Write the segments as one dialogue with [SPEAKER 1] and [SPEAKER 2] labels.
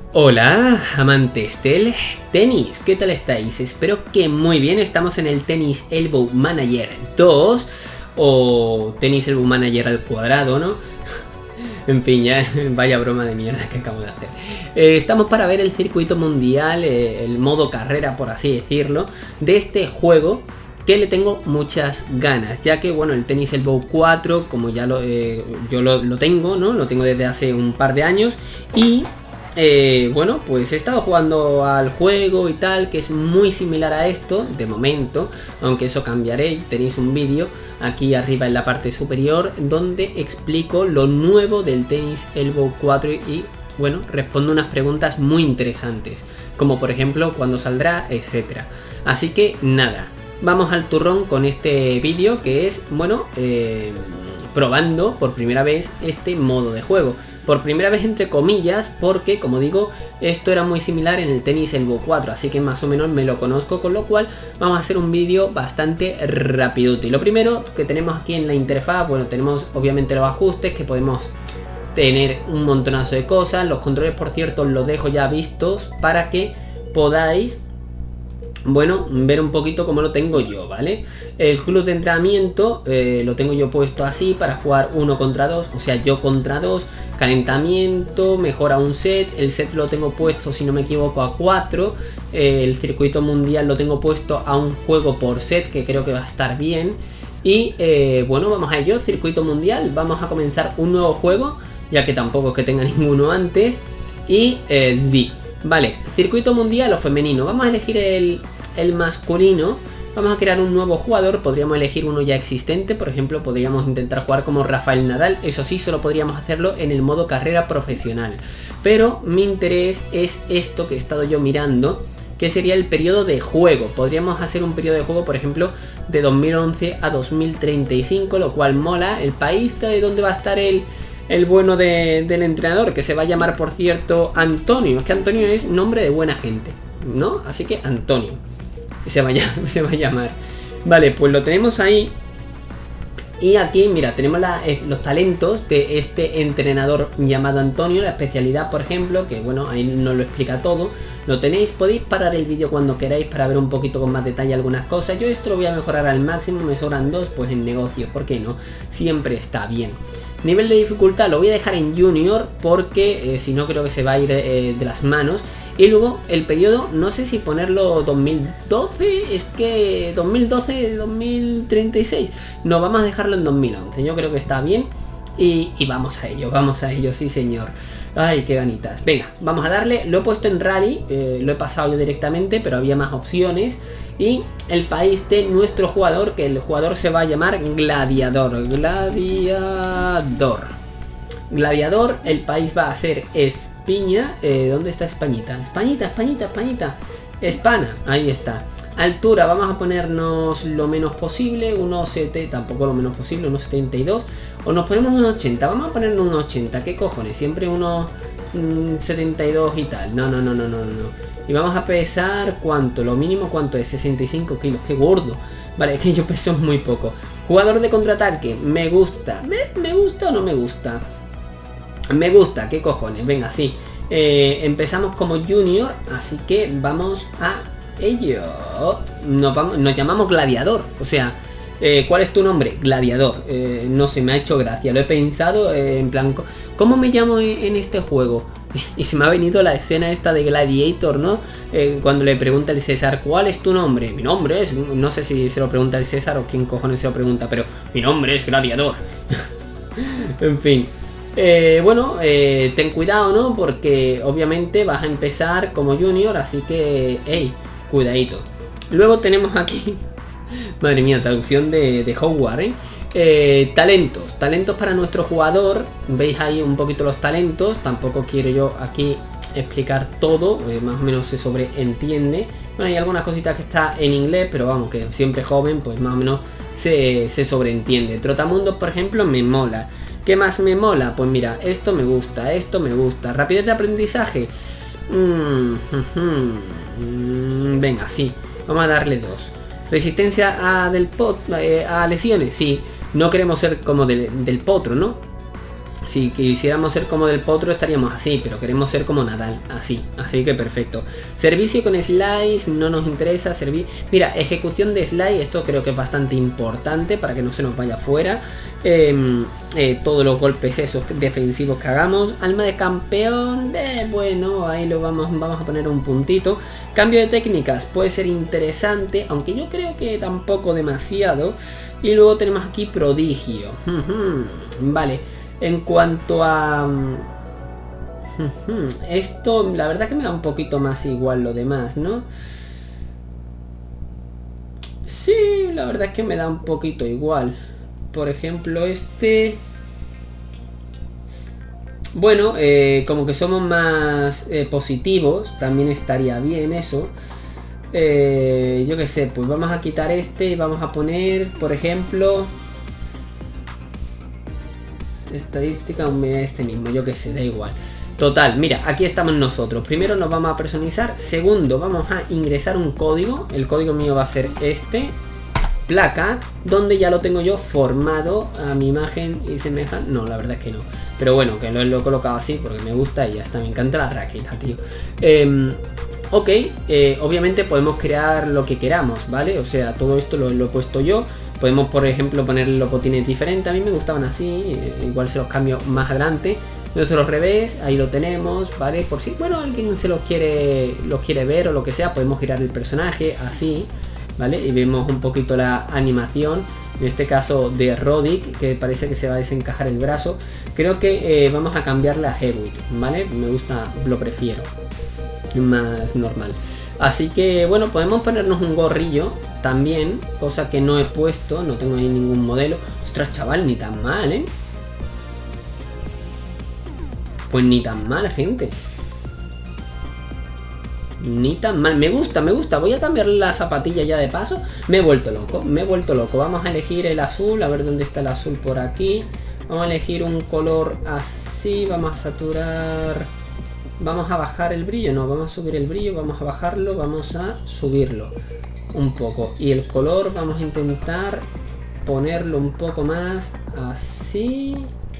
[SPEAKER 1] Hola, amantes del tenis, ¿qué tal estáis? Espero que muy bien. Estamos en el Tennis Elbow Manager 2 o Tennis Elbow Manager al cuadrado, ¿no? En fin, ya vaya broma de mierda que acabo de hacer. Estamos para ver el circuito mundial, el modo carrera, por así decirlo, de este juego, que le tengo muchas ganas, ya que bueno, el Tennis Elbow 4, como ya yo lo tengo, ¿no? Lo tengo desde hace un par de años y bueno, pues he estado jugando al juego y tal, que es muy similar a esto, de momento, aunque eso cambiaré. Tenéis un vídeo aquí arriba en la parte superior donde explico lo nuevo del Tennis Elbow 4 y bueno, respondo unas preguntas muy interesantes, como por ejemplo cuándo saldrá, etcétera. Así que nada, vamos al turrón con este vídeo que es, bueno, probando por primera vez este modo de juego. Por primera vez entre comillas, porque como digo, esto era muy similar en el Tennis Elbow 4, así que más o menos me lo conozco, con lo cual vamos a hacer un vídeo bastante rápido. Y lo primero que tenemos aquí en la interfaz, bueno, tenemos obviamente los ajustes, que podemos tener un montonazo de cosas. Los controles, por cierto, los dejo ya vistos para que podáis, bueno, ver un poquito cómo lo tengo yo, ¿vale? El club de entrenamiento lo tengo yo puesto así para jugar 1 contra 2, o sea, yo contra 2. Calentamiento, mejora un set, el set lo tengo puesto, si no me equivoco, a 4. El circuito mundial lo tengo puesto a un juego por set, que creo que va a estar bien. Y bueno, vamos a ello, circuito mundial, vamos a comenzar un nuevo juego, ya que tampoco es que tenga ninguno antes. Y vale, circuito mundial o femenino, vamos a elegir el masculino. Vamos a crear un nuevo jugador, podríamos elegir uno ya existente, por ejemplo, podríamos intentar jugar como Rafael Nadal, eso sí, solo podríamos hacerlo en el modo carrera profesional. Pero mi interés es esto que he estado yo mirando, que sería el periodo de juego. Podríamos hacer un periodo de juego, por ejemplo, de 2011 a 2035, lo cual mola. El país de donde va a estar el bueno del entrenador, que se va a llamar, por cierto, Antonio. Es que Antonio es nombre de buena gente, ¿no? Así que Antonio se va a llamar. Vale, pues lo tenemos ahí. Y aquí, mira, tenemos los talentos de este entrenador llamado Antonio. La especialidad, por ejemplo, que bueno, ahí nos lo explica todo. Lo tenéis, podéis parar el vídeo cuando queráis para ver un poquito con más detalle algunas cosas. Yo esto lo voy a mejorar al máximo, me sobran 2, pues en negocio, ¿por qué no? Siempre está bien. Nivel de dificultad lo voy a dejar en Junior porque si no creo que se va a ir de las manos. Y luego el periodo, no sé si ponerlo 2012, es que 2012-2036. No, vamos a dejarlo en 2011, yo creo que está bien. Y vamos a ello, sí señor. Ay, qué ganitas. Venga, vamos a darle, lo he puesto en rally, lo he pasado yo directamente, pero había más opciones. Y el país de nuestro jugador, que el jugador se va a llamar Gladiador. Gladiador, el país va a ser Espiña. ¿Dónde está Españita? Españita. Espana, ahí está. Altura, vamos a ponernos lo menos posible, 1,70, tampoco lo menos posible, 1,72. O nos ponemos 1,80, vamos a ponernos 1,80, ¿qué cojones? Siempre 1,72 y tal. No. Y vamos a pesar, ¿cuánto? Lo mínimo, ¿cuánto es? 65 kilos, qué gordo. Vale, es que yo peso muy poco. Jugador de contraataque, me gusta. ¿Me gusta o no me gusta? Me gusta, ¿qué cojones? Venga, sí. Empezamos como junior, así que vamos a ello. Nos llamamos Gladiador, o sea, ¿cuál es tu nombre? Gladiador. No sé, me ha hecho gracia, lo he pensado en plan, ¿cómo me llamo en este juego? Y se me ha venido la escena esta de Gladiator, ¿no? Cuando le pregunta el César, ¿cuál es tu nombre? Mi nombre es, no sé si se lo pregunta el César o quién cojones se lo pregunta, pero mi nombre es Gladiador. En fin. Bueno, ten cuidado, ¿no? Porque obviamente vas a empezar como junior, así que, hey, cuidadito. Luego tenemos aquí, madre mía, traducción de Howard, talentos para nuestro jugador. Veis ahí un poquito los talentos. Tampoco quiero yo aquí explicar todo, más o menos se sobreentiende. Bueno, hay algunas cositas que está en inglés, pero vamos, que siempre joven, pues más o menos se sobreentiende. Trotamundos, por ejemplo, me mola. ¿Qué más me mola? Pues mira, esto me gusta. Rapidez de aprendizaje. Venga, sí. Vamos a darle 2. Resistencia a lesiones, sí. No queremos ser como del potro, ¿no? Si quisiéramos ser como Del Potro estaríamos así, pero queremos ser como Nadal, así que perfecto. Servicio con slice no nos interesa. Mira, ejecución de slice, esto creo que es bastante importante para que no se nos vaya fuera. Todos los golpes esos defensivos que hagamos. Alma de campeón, bueno, ahí lo vamos a poner un puntito. Cambio de técnicas puede ser interesante, aunque yo creo que tampoco demasiado. Y luego tenemos aquí prodigio. Vale, en cuanto a esto, la verdad que me da un poquito más igual lo demás, ¿no? Sí, la verdad es que me da un poquito igual. Por ejemplo, este... Bueno, como que somos más positivos, también estaría bien eso. Yo qué sé, pues vamos a quitar este y vamos a poner, por ejemplo... Estadística, este mismo, yo qué sé, da igual. Total, mira, aquí estamos nosotros. Primero nos vamos a personalizar. Segundo, vamos a ingresar un código. El código mío va a ser este. Placa, donde ya lo tengo yo formado a mi imagen y semejanza. No, la verdad es que no. Pero bueno, que lo he colocado así porque me gusta y ya está. Me encanta la raqueta, tío. Ok, obviamente podemos crear lo que queramos, ¿vale? O sea, todo esto lo he puesto yo. Podemos, por ejemplo, poner los botines diferentes. A mí me gustaban así, igual se los cambio más adelante. Nuestro revés, ahí lo tenemos, ¿vale? Por si, bueno, alguien se los quiere ver o lo que sea, podemos girar el personaje así, ¿vale? Y vemos un poquito la animación, en este caso de Roddick, que parece que se va a desencajar el brazo. Creo que vamos a cambiarle a Hedwig, ¿vale? Me gusta, lo prefiero, más normal. Así que, bueno, podemos ponernos un gorrillo también, cosa que no he puesto, no tengo ahí ningún modelo. Ostras, chaval, ni tan mal, ¿eh? Pues ni tan mal, gente. Ni tan mal. Me gusta. Voy a cambiar la zapatilla ya de paso. Me he vuelto loco. Vamos a elegir el azul. A ver dónde está el azul por aquí. Vamos a elegir un color así. Vamos a saturar. Vamos a bajar el brillo. No, vamos a subir el brillo. Vamos a bajarlo. Vamos a subirlo un poco. Y el color vamos a intentar ponerlo un poco más así.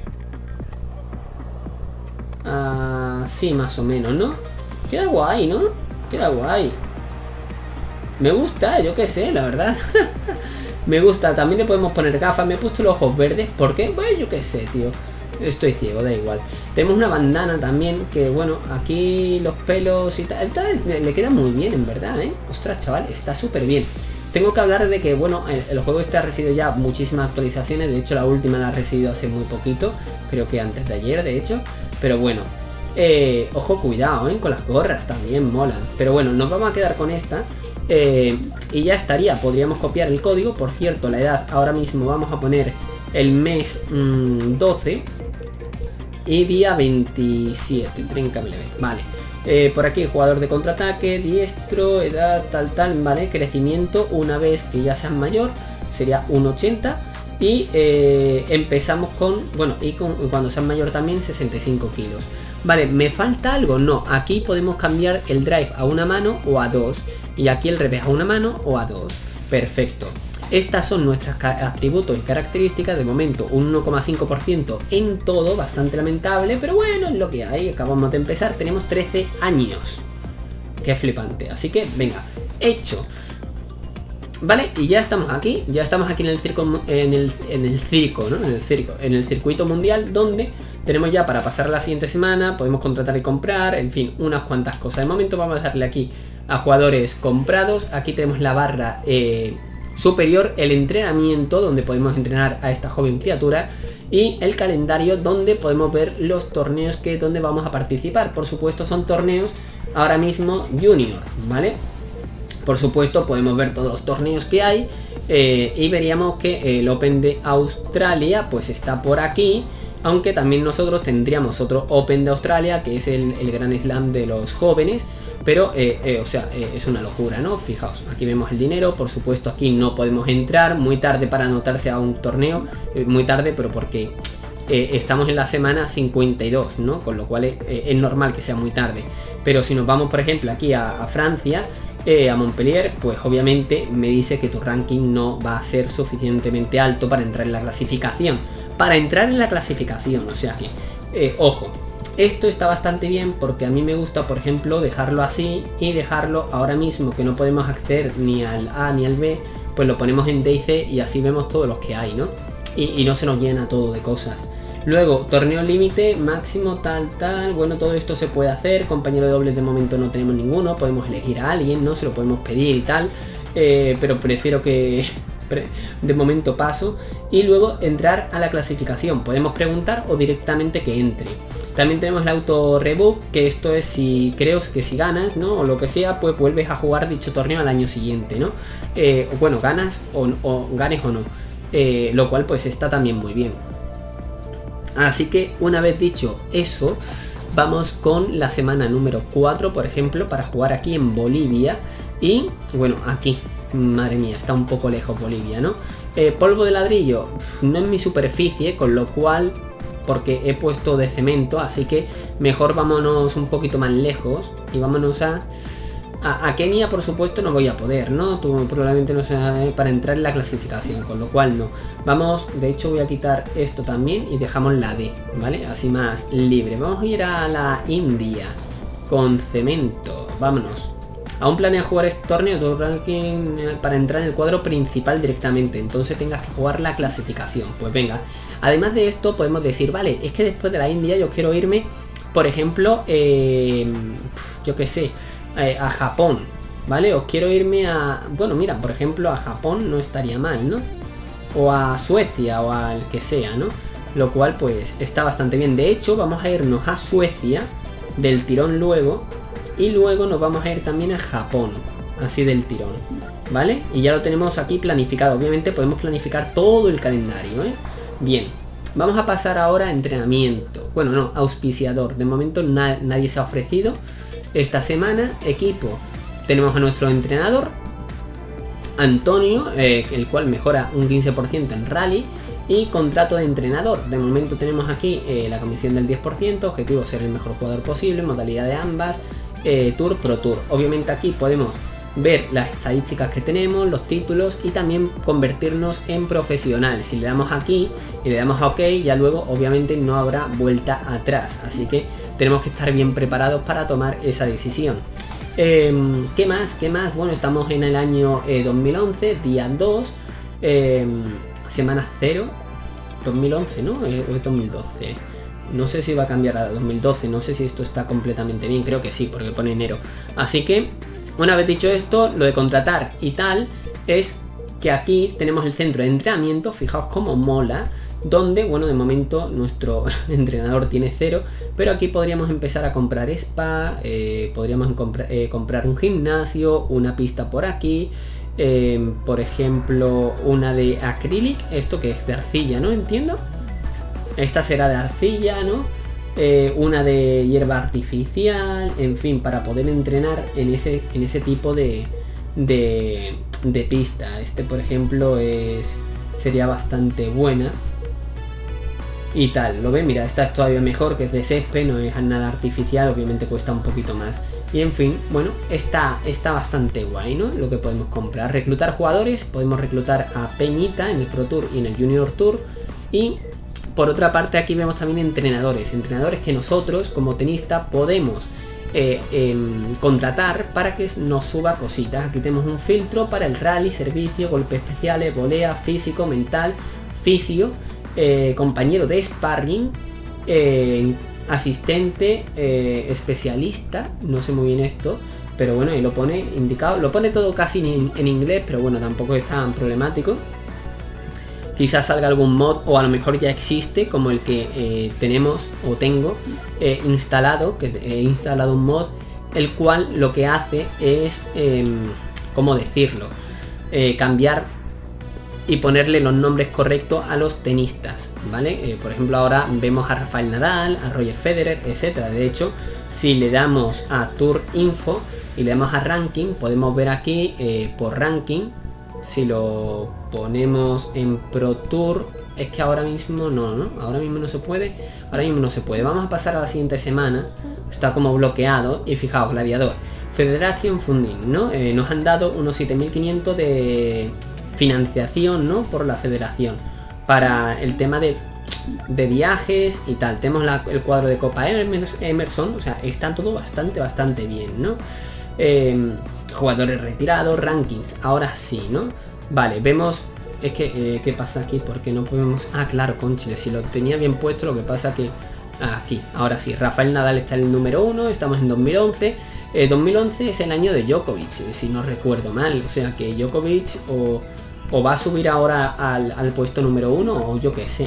[SPEAKER 1] Así más o menos, ¿no? Queda guay, ¿no? Queda guay. Me gusta, yo qué sé, la verdad. Me gusta. También le podemos poner gafas. Me he puesto los ojos verdes. ¿Por qué? Bueno, yo qué sé, tío. Estoy ciego, da igual. Tenemos una bandana también. Que bueno, aquí los pelos y tal. Le queda muy bien, en verdad, ¿eh? Ostras, chaval, está súper bien. Tengo que hablar de que, bueno, el juego este ha recibido ya muchísimas actualizaciones. De hecho, la última la ha recibido hace muy poquito. Creo que antes de ayer, de hecho. Pero bueno, ojo, cuidado, con las gorras también molan. Pero bueno, nos vamos a quedar con esta. Y ya estaría, podríamos copiar el código. Por cierto, la edad ahora mismo vamos a poner el mes 12 y día 27. Tríncamele, vale. Por aquí jugador de contraataque, diestro, edad, tal, vale. Crecimiento una vez que ya seas mayor sería 1,80. Y empezamos con, bueno, y cuando seas mayor también 65 kilos. Vale, ¿me falta algo? No, aquí podemos cambiar el drive a una mano o a dos. Y aquí el revés a una mano o a dos. Perfecto. Estas son nuestras atributos y características. De momento un 1,5% en todo, bastante lamentable. Pero bueno, es lo que hay, acabamos de empezar. Tenemos 13 años. Qué flipante, así que venga, hecho. Vale, y ya estamos aquí en el circo, en el circuito mundial, donde tenemos ya para pasar la siguiente semana, podemos contratar y comprar, en fin, unas cuantas cosas. De momento vamos a darle aquí a jugadores comprados. Aquí tenemos la barra superior, el entrenamiento, donde podemos entrenar a esta joven criatura, y el calendario, donde podemos ver los torneos donde vamos a participar. Por supuesto, son torneos ahora mismo junior, ¿vale? Por supuesto, podemos ver todos los torneos que hay, y veríamos que el Open de Australia pues está por aquí, aunque también nosotros tendríamos otro Open de Australia, que es el Grand Slam de los jóvenes. Pero, o sea, es una locura, ¿no? Fijaos, aquí vemos el dinero. Por supuesto, aquí no podemos entrar, muy tarde para anotarse a un torneo, muy tarde, pero porque estamos en la semana 52, ¿no? Con lo cual es normal que sea muy tarde. Pero si nos vamos, por ejemplo, aquí a Francia, a Montpellier, pues obviamente me dice que tu ranking no va a ser suficientemente alto para entrar en la clasificación. para entrar en la clasificación. O sea que, ojo, esto está bastante bien porque a mí me gusta, por ejemplo, dejarlo así y dejarlo ahora mismo que no podemos acceder ni al A ni al B, pues lo ponemos en D y C y así vemos todos los que hay, ¿no? Y no se nos llena todo de cosas. Luego, torneo límite, máximo, tal, bueno, todo esto se puede hacer. Compañero de dobles de momento no tenemos ninguno, podemos elegir a alguien, ¿no? Se lo podemos pedir y tal, pero prefiero que de momento paso. Y luego entrar a la clasificación, podemos preguntar o directamente que entre. También tenemos el auto rebook, que esto es si creo que si ganas, ¿no? O lo que sea, pues vuelves a jugar dicho torneo al año siguiente, ¿no? Bueno, ganas o ganes o no, lo cual pues está también muy bien. Así que una vez dicho eso, vamos con la semana número 4, por ejemplo, para jugar aquí en Bolivia. Y bueno, aquí, madre mía, está un poco lejos Bolivia, ¿no? Polvo de ladrillo, no es mi superficie, con lo cual, porque he puesto de cemento, así que mejor vámonos un poquito más lejos y vámonos a Kenia. Por supuesto no voy a poder, ¿no? Tú probablemente no sea para entrar en la clasificación, con lo cual no. Vamos, de hecho voy a quitar esto también y dejamos la D, ¿vale? Así más libre. Vamos a ir a la India con cemento, vámonos. Aún planeas jugar este torneo de ranking para entrar en el cuadro principal directamente, entonces tengas que jugar la clasificación. Pues venga, además de esto podemos decir, vale, es que después de la India yo quiero irme, por ejemplo, yo qué sé, a Japón, ¿vale? O quiero irme a... Bueno, mira, por ejemplo, a Japón no estaría mal, ¿no? O a Suecia o al que sea, ¿no? Lo cual pues está bastante bien. De hecho, vamos a irnos a Suecia del tirón luego. Y luego nos vamos a ir también a Japón, así del tirón, ¿vale? Y ya lo tenemos aquí planificado. Obviamente podemos planificar todo el calendario, ¿eh? Bien, vamos a pasar ahora a entrenamiento. Bueno, no, auspiciador. De momento nadie se ha ofrecido. Esta semana, equipo, tenemos a nuestro entrenador, Antonio, el cual mejora un 15% en rally. Y contrato de entrenador, de momento tenemos aquí la comisión del 10%, objetivo ser el mejor jugador posible, modalidad de ambas, Tour, Pro Tour. Obviamente aquí podemos ver las estadísticas que tenemos, los títulos y también convertirnos en profesional. Si le damos aquí y le damos a OK, ya luego obviamente no habrá vuelta atrás, así que tenemos que estar bien preparados para tomar esa decisión. ¿Qué más? ¿Qué más? Bueno, estamos en el año 2011, día 2, semana 0, 2011, ¿no? O es 2012. No sé si va a cambiar a 2012, no sé si esto está completamente bien, creo que sí, porque pone enero. Así que, una vez dicho esto, lo de contratar y tal, es que aquí tenemos el centro de entrenamiento, fijaos cómo mola, donde, bueno, de momento nuestro entrenador tiene 0, pero aquí podríamos empezar a comprar spa, podríamos comprar un gimnasio, una pista por aquí, por ejemplo, una de acrylic, esto que es de arcilla, ¿no? Entiendo. Esta será de arcilla, ¿no? Una de hierba artificial, en fin, para poder entrenar en ese tipo de pista. Este, por ejemplo, sería bastante buena. Y tal, ¿lo ven? Mira, esta es todavía mejor, que es de césped, no es nada artificial, obviamente cuesta un poquito más. Y en fin, bueno, está bastante guay, ¿no? Lo que podemos comprar. Reclutar jugadores, podemos reclutar a Peñita en el Pro Tour y en el Junior Tour. Y por otra parte aquí vemos también entrenadores que nosotros como tenista podemos contratar para que nos suba cositas. Aquí tenemos un filtro para el rally, servicio, golpes especiales, volea, físico, mental, fisio, compañero de sparring, asistente, especialista, no sé muy bien esto, pero bueno, ahí lo pone indicado, lo pone todo casi en inglés, pero bueno, tampoco es tan problemático. Quizás salga algún mod, o a lo mejor ya existe, como el que tenemos o tengo instalado, que he instalado un mod, el cual lo que hace es, ¿cómo decirlo? Cambiar y ponerle los nombres correctos a los tenistas, ¿vale? Por ejemplo, ahora vemos a Rafael Nadal, a Roger Federer, etcétera. De hecho, si le damos a Tour Info y le damos a Ranking, podemos ver aquí por Ranking. Si lo ponemos en Pro Tour, es que ahora mismo no, ahora mismo no se puede, Vamos a pasar a la siguiente semana, está como bloqueado, y fijaos, gladiador, Federación Funding, ¿no? Nos han dado unos 7.500 de financiación, ¿no? Por la federación, para el tema de de viajes y tal. Tenemos el cuadro de Copa Emerson, o sea, está todo bastante bien, ¿no? Jugadores retirados, rankings, ahora sí, ¿no? Vale, vemos, es que, ¿qué pasa aquí? Porque no podemos, ah, claro, conchile, si lo tenía bien puesto, lo que pasa que, aquí, ahora sí, Rafael Nadal está en el número 1, estamos en 2011, 2011 es el año de Djokovic, si no recuerdo mal, o sea que Djokovic o va a subir ahora al puesto número 1 o yo qué sé.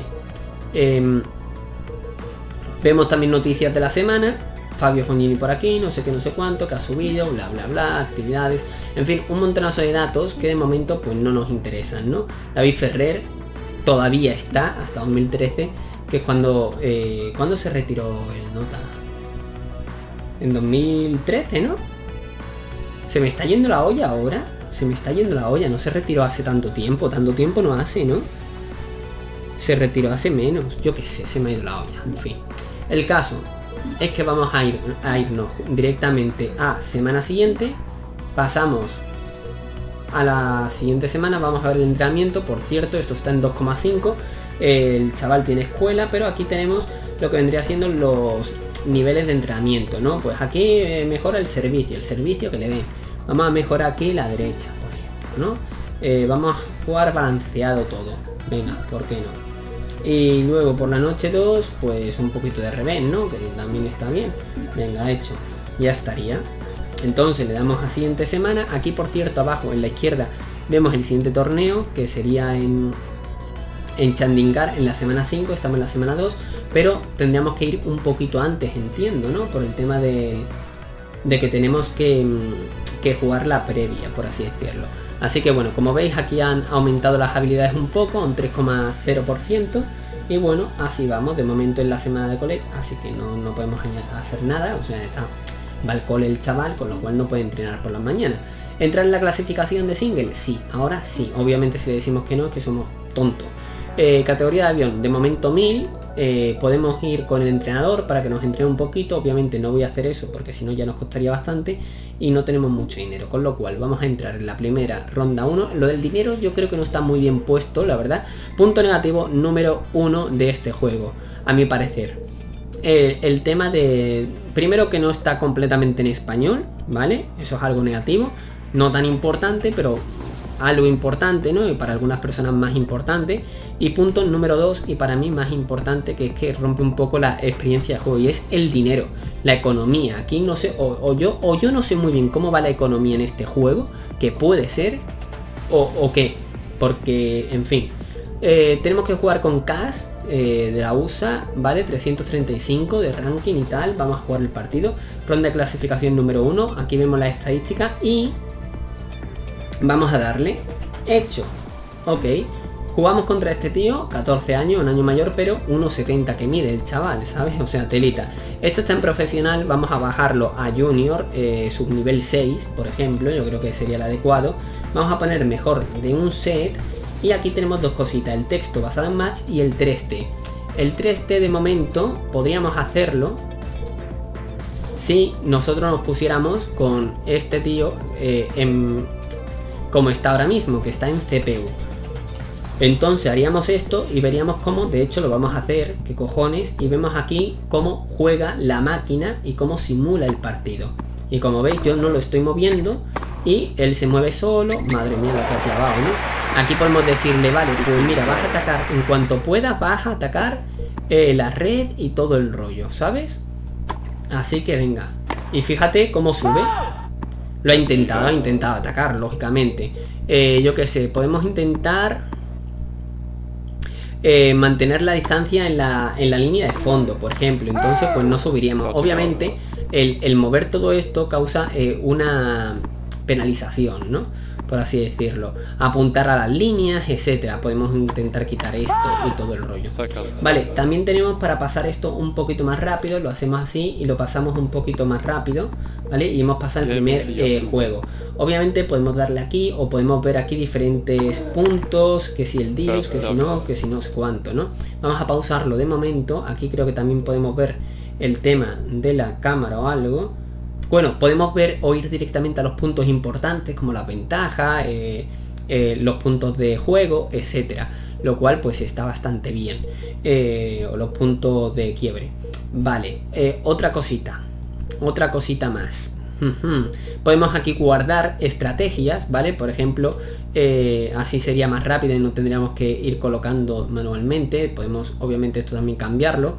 [SPEAKER 1] Vemos también noticias de la semana. Fabio Fognini por aquí, no sé qué, no sé cuánto, que ha subido, bla bla bla, actividades, en fin, un montonazo de datos que de momento pues no nos interesan, ¿no? David Ferrer todavía está hasta 2013, que es cuando se retiró el Nota. En 2013, ¿no? Se me está yendo la olla ahora. Se me está yendo la olla, no se retiró hace tanto tiempo no hace, ¿no? Se retiró hace menos, yo qué sé, se me ha ido la olla, en fin. El caso es que vamos a irnos directamente a semana siguiente, pasamos a la siguiente semana, vamos a ver el entrenamiento, por cierto, esto está en 2,5, el chaval tiene escuela, pero aquí tenemos lo que vendría siendo los niveles de entrenamiento, ¿no? Pues aquí mejora el servicio que le den. Vamos a mejorar aquí la derecha, por ejemplo, ¿no? Vamos a jugar balanceado todo. Venga, ¿por qué no? Y luego por la noche 2, pues un poquito de revés, ¿no? Que también está bien. Venga, hecho. Ya estaría. Entonces le damos a siguiente semana. Aquí, por cierto, abajo en la izquierda vemos el siguiente torneo, que sería en Chandigarh en la semana 5. Estamos en la semana 2. Pero tendríamos que ir un poquito antes, entiendo, ¿no? Por el tema de que tenemos que jugar la previa, por así decirlo. Así que bueno, como veis aquí han aumentado las habilidades un poco, un 3,0%. Y bueno, así vamos, de momento en la semana de cole, así que no podemos hacer nada, o sea, va al cole el chaval, con lo cual no puede entrenar por las mañanas. ¿Entrar en la clasificación de single? Sí, ahora sí, obviamente si le decimos que no, es que somos tontos. Categoría de avión, de momento 1000. Podemos ir con el entrenador para que nos entrene un poquito. Obviamente no voy a hacer eso porque si no ya nos costaría bastante y no tenemos mucho dinero, con lo cual vamos a entrar en la primera ronda 1. Lo del dinero yo creo que no está muy bien puesto, la verdad. Punto negativo número 1 de este juego, a mi parecer. El tema de, primero, que no está completamente en español, ¿vale? Eso es algo negativo, no tan importante, pero algo importante, ¿no? Y para algunas personas más importante. Y punto número 2, y para mí más importante, que es que rompe un poco la experiencia de juego, y es el dinero, la economía. Aquí no sé, o yo no sé muy bien cómo va la economía en este juego, que puede ser, o qué, porque, en fin. Tenemos que jugar con cash de la USA, ¿vale? 335 de ranking y tal. Vamos a jugar el partido. Ronda de clasificación número 1. Aquí vemos las estadísticas y vamos a darle hecho. Ok. Jugamos contra este tío, 14 años, un año mayor, pero 1,70 que mide el chaval, ¿sabes? O sea, telita. Esto está en profesional, vamos a bajarlo a junior, subnivel 6, por ejemplo. Yo creo que sería el adecuado. Vamos a poner mejor de un set. Y aquí tenemos dos cositas, el texto basado en match y el 3T. El 3T de momento podríamos hacerlo si nosotros nos pusiéramos con este tío como está ahora mismo, que está en CPU. Entonces haríamos esto y veríamos cómo, de hecho lo vamos a hacer, qué cojones, y vemos aquí cómo juega la máquina y cómo simula el partido. Y como veis yo no lo estoy moviendo y él se mueve solo. Madre mía, lo que ha clavado, ¿no? Aquí podemos decirle, vale, pues mira, vas a atacar, en cuanto puedas vas a atacar la red y todo el rollo, ¿sabes? Así que venga. Y fíjate cómo sube. Lo ha intentado atacar, lógicamente. Yo qué sé, podemos intentar mantener la distancia en la línea de fondo, por ejemplo. Entonces pues no subiríamos. Obviamente el mover todo esto causa una penalización, ¿no? Por así decirlo, apuntar a las líneas, etcétera. Podemos intentar quitar esto y todo el rollo. Vale, también tenemos para pasar esto un poquito más rápido. Lo hacemos así y lo pasamos un poquito más rápido, ¿vale? Y hemos pasado el primer juego. Obviamente podemos darle aquí o podemos ver aquí diferentes puntos, que si el dios, que si no sé cuánto, ¿no? Vamos a pausarlo de momento. Aquí creo que también podemos ver el tema de la cámara o algo. Bueno, podemos ver o ir directamente a los puntos importantes, como las ventajas, los puntos de juego, etcétera, lo cual pues está bastante bien, o los puntos de quiebre. Vale, otra cosita más. Podemos aquí guardar estrategias, ¿vale? Por ejemplo, así sería más rápido y no tendríamos que ir colocando manualmente. Podemos obviamente esto también cambiarlo.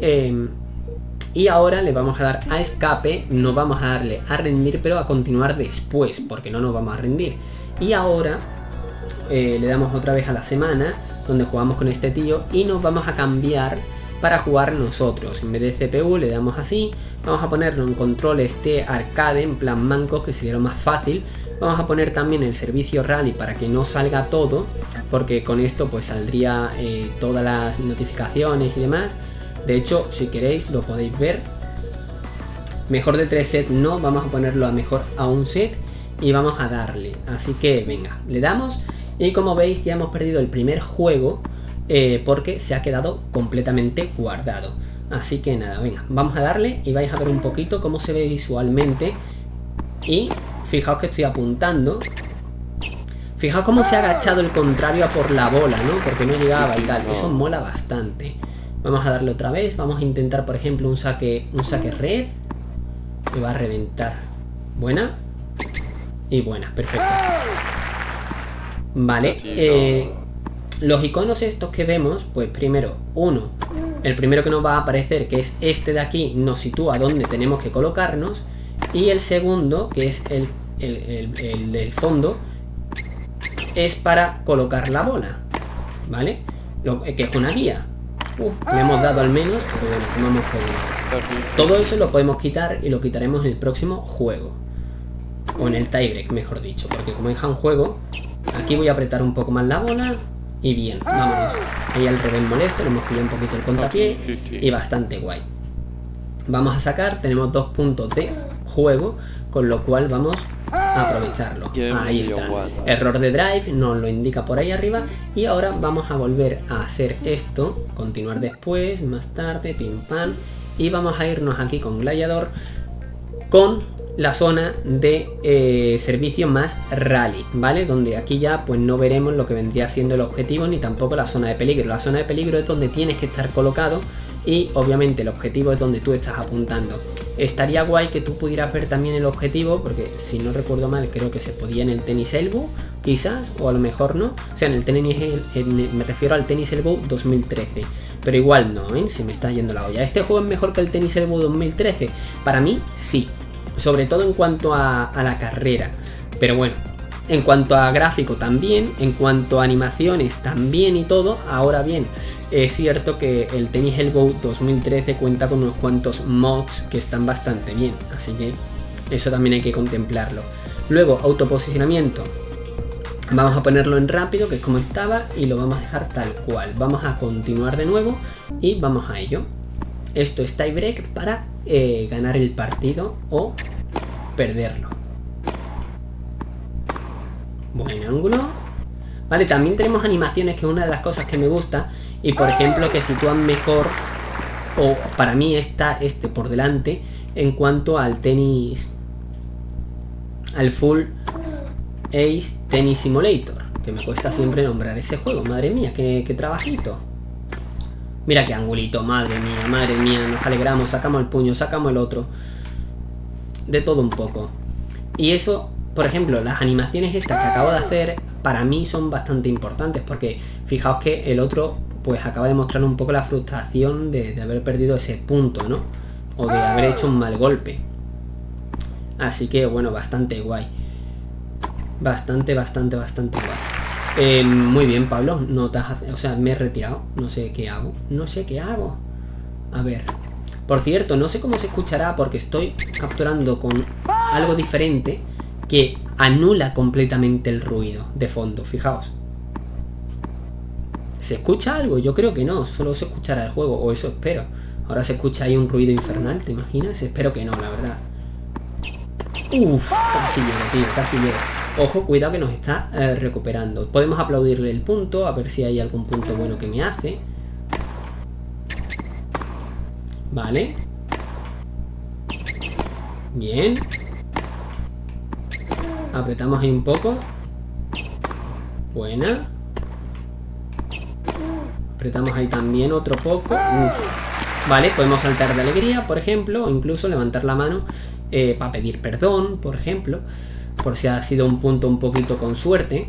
[SPEAKER 1] Y ahora le vamos a dar a escape, no vamos a darle a rendir, pero a continuar después, porque no nos vamos a rendir. Y ahora le damos otra vez a la semana, donde jugamos con este tío, y nos vamos a cambiar para jugar nosotros. En vez de CPU le damos así, vamos a ponerlo en control arcade, en plan mancos, que sería lo más fácil. Vamos a poner también el servicio rally para que no salga todo, porque con esto pues saldría todas las notificaciones y demás. De hecho, si queréis lo podéis ver. Mejor de 3 sets no, vamos a ponerlo a mejor a un set y vamos a darle. Así que venga, le damos y como veis ya hemos perdido el primer juego porque se ha quedado completamente guardado. Así que nada, venga, vamos a darle y vais a ver un poquito cómo se ve visualmente. Y fijaos que estoy apuntando. Fijaos cómo se ha agachado el contrario a por la bola, ¿no? Porque no llegaba y tal. Eso mola bastante. Vamos a darle otra vez. Vamos a intentar, por ejemplo, un saque red. Me va a reventar. Buena. Y buena, perfecto. Vale. Los iconos estos que vemos, pues primero, el primero que nos va a aparecer, que es este de aquí, nos sitúa donde tenemos que colocarnos. Y el segundo, que es el del fondo, es para colocar la bola, ¿vale? Que es una guía. Le hemos dado al menos, pero bueno, como hemos podido. Todo eso lo podemos quitar y lo quitaremos en el próximo juego. O en el tiebreak, mejor dicho, porque como es un juego, aquí voy a apretar un poco más la bola. Y bien, vámonos. Ahí al revés molesto, le hemos pillado un poquito el contrapié y bastante guay. Vamos a sacar, tenemos 2 puntos de juego, con lo cual vamos a aprovecharlo. Ahí está. Error de drive, nos lo indica por ahí arriba. Y ahora vamos a volver a hacer esto, continuar después, más tarde, pim pam. Y vamos a irnos aquí con Gladiador, con la zona de servicio más rally, ¿vale? Donde aquí ya pues no veremos lo que vendría siendo el objetivo ni tampoco la zona de peligro. La zona de peligro es donde tienes que estar colocado y obviamente el objetivo es donde tú estás apuntando. Estaría guay que tú pudieras ver también el objetivo, porque si no recuerdo mal creo que se podía en el Tennis Elbow, quizás, o a lo mejor no. O sea, en el tenis, me refiero al Tennis Elbow 2013. Pero igual no, se me está yendo la olla. ¿Este juego es mejor que el Tennis Elbow 2013? Para mí sí. Sobre todo en cuanto a la carrera. Pero bueno, en cuanto a gráfico también, en cuanto a animaciones también y todo. Ahora bien, es cierto que el Tennis Elbow 2013 cuenta con unos cuantos mods que están bastante bien. Así que eso también hay que contemplarlo. Luego, autoposicionamiento. Vamos a ponerlo en rápido, que es como estaba, y lo vamos a dejar tal cual. Vamos a continuar de nuevo y vamos a ello. Esto es tiebreak para ganar el partido o perderlo. Buen ángulo. Vale, también tenemos animaciones, que es una de las cosas que me gusta. Y por ejemplo que sitúan mejor, o para mí está este por delante, en cuanto al tenis, al Full Ace Tennis Simulator, que me cuesta siempre nombrar ese juego. Madre mía, qué trabajito. Mira qué angulito, madre mía, nos alegramos, sacamos el puño, sacamos el otro. De todo un poco. Y eso, por ejemplo, las animaciones estas que acabo de hacer, para mí son bastante importantes, porque fijaos que el otro, pues acaba de mostrar un poco la frustración de haber perdido ese punto, ¿no? O de haber hecho un mal golpe. Así que, bueno, bastante guay. Bastante guay. Muy bien, Pablo, o sea, me he retirado, no sé qué hago, a ver, por cierto, no sé cómo se escuchará porque estoy capturando con algo diferente que anula completamente el ruido de fondo, fijaos. ¿Se escucha algo? Yo creo que no, solo se escuchará el juego, o eso espero. Ahora se escucha ahí un ruido infernal, ¿te imaginas? Espero que no, la verdad. Uf, casi llego, tío, casi llego. Ojo, cuidado que nos está recuperando. Podemos aplaudirle el punto, a ver si hay algún punto bueno que me hace. Vale. Bien. Apretamos ahí un poco. Buena. Apretamos ahí también otro poco. Uf. Vale, podemos saltar de alegría, por ejemplo, o incluso levantar la mano para pedir perdón, por ejemplo, por si ha sido un punto un poquito con suerte.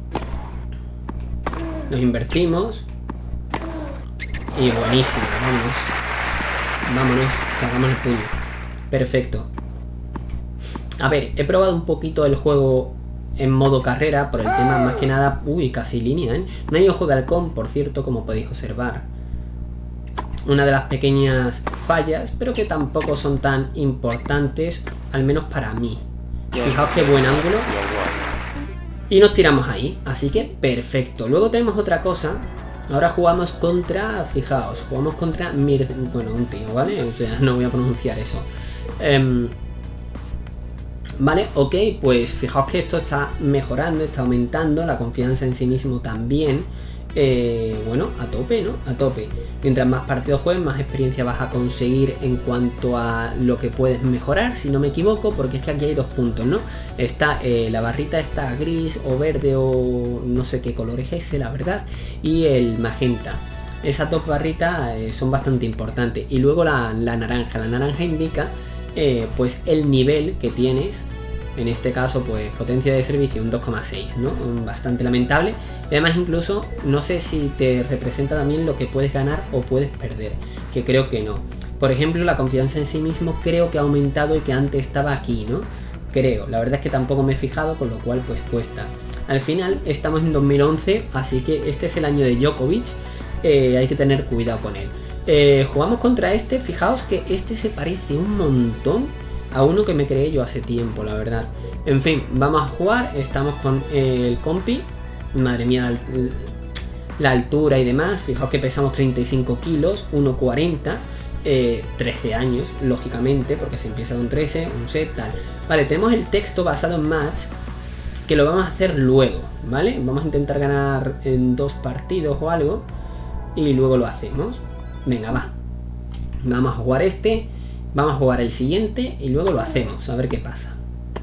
[SPEAKER 1] Nos invertimos. Y buenísimo, vámonos. Vámonos, sacamos el puño. Perfecto. A ver, he probado un poquito el juego en modo carrera, por el tema más que nada... Uy, casi línea, ¿eh? No hay ojo de halcón, por cierto, como podéis observar. Una de las pequeñas fallas, pero que tampoco son tan importantes, al menos para mí. Fijaos qué buen ángulo. Y nos tiramos ahí, así que perfecto. Luego tenemos otra cosa. Ahora jugamos contra, fijaos, jugamos contra bueno, un tío, ¿vale? O sea, no voy a pronunciar eso. Vale, ok, pues fijaos que esto está mejorando, está aumentando, la confianza en sí mismo también. Bueno, a tope, ¿no? A tope. Mientras más partidos juegues, más experiencia vas a conseguir en cuanto a lo que puedes mejorar, si no me equivoco, porque es que aquí hay dos puntos, ¿no? Está la barrita está gris o verde o no sé qué color es ese, la verdad, y el magenta. Esas dos barritas son bastante importantes. Y luego la naranja. La naranja indica pues el nivel que tienes. En este caso, pues potencia de servicio un 2,6, ¿no? Bastante lamentable. Y además incluso, no sé si te representa también lo que puedes ganar o puedes perder, que creo que no. Por ejemplo, la confianza en sí mismo creo que ha aumentado y que antes estaba aquí, ¿no? Creo, la verdad es que tampoco me he fijado, con lo cual pues cuesta. Al final estamos en 2011, así que este es el año de Djokovic, hay que tener cuidado con él. Jugamos contra este, fijaos que este se parece un montón a uno que me creé yo hace tiempo, la verdad. En fin, vamos a jugar, estamos con el compi. Madre mía, la altura y demás. Fijaos que pesamos 35 kilos, 1,40, 13 años, lógicamente, porque se empieza con 13, un set, tal. Vale, tenemos el texto basado en match, que lo vamos a hacer luego, ¿vale? Vamos a intentar ganar en 2 partidos o algo, y luego lo hacemos. Venga, va. Vamos a jugar este. Vamos a jugar el siguiente y luego lo hacemos, a ver qué pasa.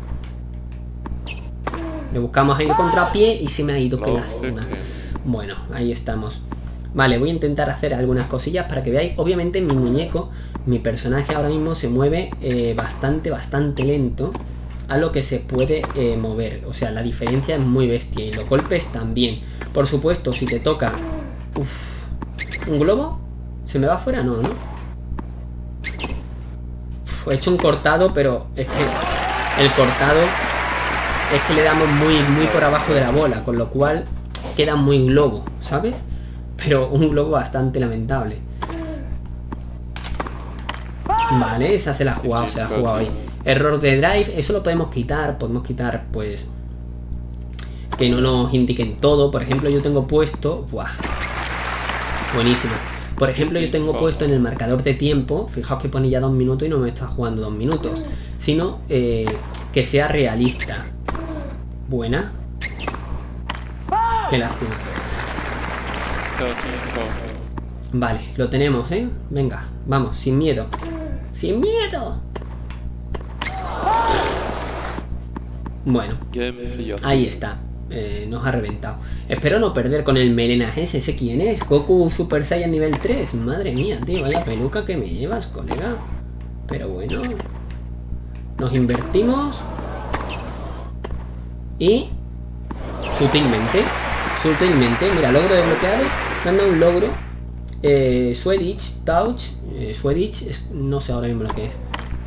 [SPEAKER 1] Le buscamos ahí el contrapié y se me ha ido, qué lástima. Bueno, ahí estamos. Vale, voy a intentar hacer algunas cosillas para que veáis. Obviamente mi muñeco, mi personaje ahora mismo se mueve bastante lento a lo que se puede mover. O sea, la diferencia es muy bestia y los golpes también. Por supuesto, si te toca... Uf, ¿un globo? ¿Se me va afuera? No, ¿no? He hecho un cortado, pero es que el cortado es que le damos muy por abajo de la bola, con lo cual queda muy globo, ¿sabes? Pero un globo bastante lamentable. Vale, esa se la ha jugado ahí. Error de drive, eso lo podemos quitar pues que no nos indiquen todo. Por ejemplo, yo tengo puesto... ¡Buah! Buenísimo. Por ejemplo, yo tengo puesto en el marcador de tiempo, fijaos que pone ya 2 minutos y no me está jugando 2 minutos, sino que sea realista. Buena. Qué lástima. Vale, lo tenemos, ¿eh? Venga, vamos, sin miedo. ¡Sin miedo! Bueno, ahí está. Nos ha reventado. Espero no perder con el melenas ese quién es. Goku Super Saiyan nivel 3. Madre mía, tío, vaya peluca que me llevas, colega. Pero bueno, nos invertimos y sutilmente, mira, logro desbloqueado. Me han dado un logro, Swedish Touch. Swedish no sé ahora mismo lo que es.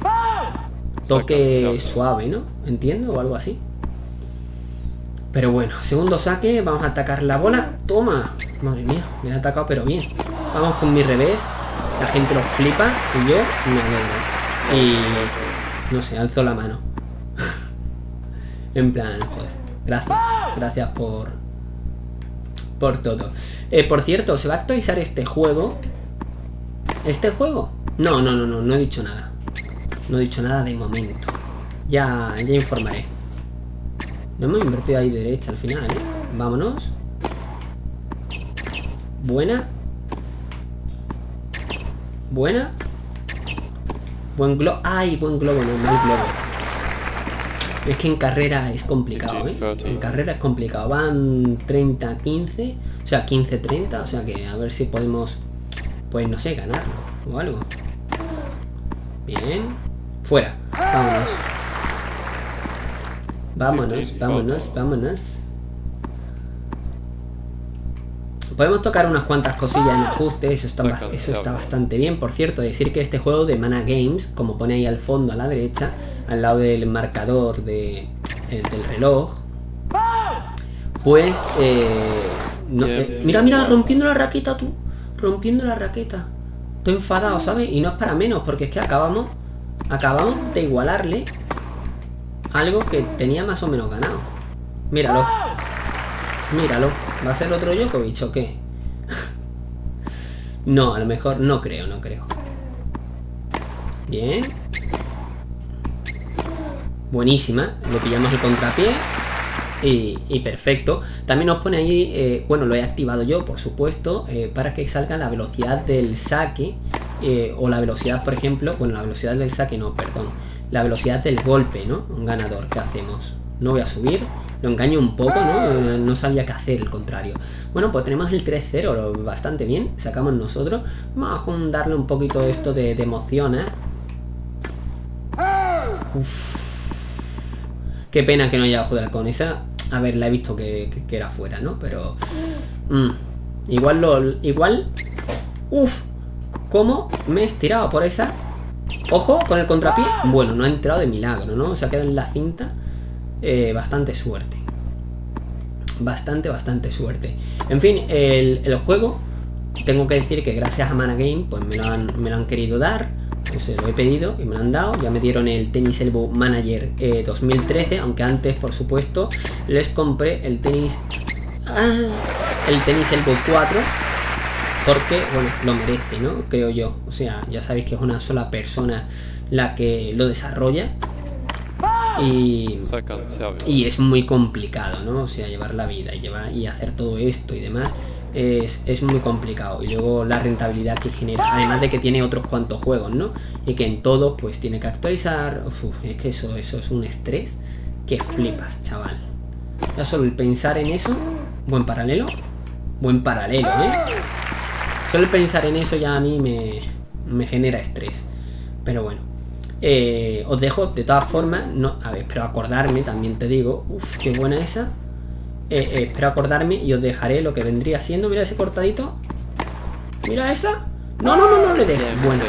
[SPEAKER 1] Toque suave, ¿no? Entiendo, o algo así. Pero bueno, segundo saque, vamos a atacar la bola. ¡Toma! Madre mía, me ha atacado pero bien. Vamos con mi revés. La gente lo flipa y yo me alegro. Y... no sé, alzo la mano. En plan, joder. Gracias por todo. Por cierto, ¿se va a actualizar este juego? ¿Este juego? No he dicho nada. No he dicho nada de momento. Ya informaré. No hemos invertido ahí derecha al final, ¿eh? Vámonos. Buena. Buena. Buen globo. ¡Ay! Buen globo, no, mal globo. Es que en carrera es complicado, ¿eh? En carrera es complicado. Van 30-15, o sea, 15-30, o sea que a ver si podemos, pues no sé, ganarlo o algo. Bien. Fuera. Vámonos. Vámonos, vámonos, vámonos. Podemos tocar unas cuantas cosillas en ajustes, eso está bastante bien. Por cierto, decir que este juego de Mana Games, como pone ahí al fondo a la derecha, al lado del marcador del reloj, pues mira, rompiendo la raqueta tú, rompiendo la raqueta. Estoy enfadado, ¿sabes? Y no es para menos, porque es que acabamos de igualarle algo que tenía más o menos ganado. Míralo. Míralo. ¿Va a ser otro Djokovic o qué? No, a lo mejor no creo. Bien. Buenísima. Le pillamos el contrapié. Y perfecto. También nos pone ahí, bueno, lo he activado yo, por supuesto, para que salga la velocidad del saque. O la velocidad, por ejemplo, bueno, la velocidad del saque no, perdón. La velocidad del golpe, ¿no? Un ganador, ¿qué hacemos? No voy a subir. Lo engaño un poco, ¿no? No sabía qué hacer, el contrario. Bueno, pues tenemos el 3-0 bastante bien. Sacamos nosotros. Vamos a darle un poquito esto de emoción, ¿eh? Uf. Qué pena que no haya jugado con esa. A ver, la he visto que era fuera, ¿no? Pero... Igual... Uf. ¿Cómo me he estirado por esa? Ojo, con el contrapié. Bueno, no ha entrado de milagro, ¿no? Se ha quedado en la cinta. Bastante suerte. Bastante suerte. En fin, el juego, tengo que decir que gracias a Mana Game, pues me lo han querido dar. Pues se lo he pedido y me lo han dado. Ya me dieron el Tennis Elbow Manager 2013, aunque antes, por supuesto, les compré el Tennis Elbow 4, porque, bueno, lo merece, ¿no? Creo yo. O sea, ya sabéis que es una sola persona la que lo desarrolla. Y es muy complicado, ¿no? O sea, llevar la vida y hacer todo esto y demás es muy complicado. Y luego la rentabilidad que genera, además de que tiene otros cuantos juegos, ¿no? Y que en todos pues tiene que actualizar. Es que eso es un estrés que flipas, chaval. Ya solo el pensar en eso. Buen paralelo, ¿eh? Solo el pensar en eso ya a mí me genera estrés. Pero bueno. Os dejo, de todas formas, no, a ver, espero acordarme, también te digo. Uf, qué buena esa. Espero acordarme y os dejaré lo que vendría siendo. Mira ese cortadito. Mira esa. No le des. Buena.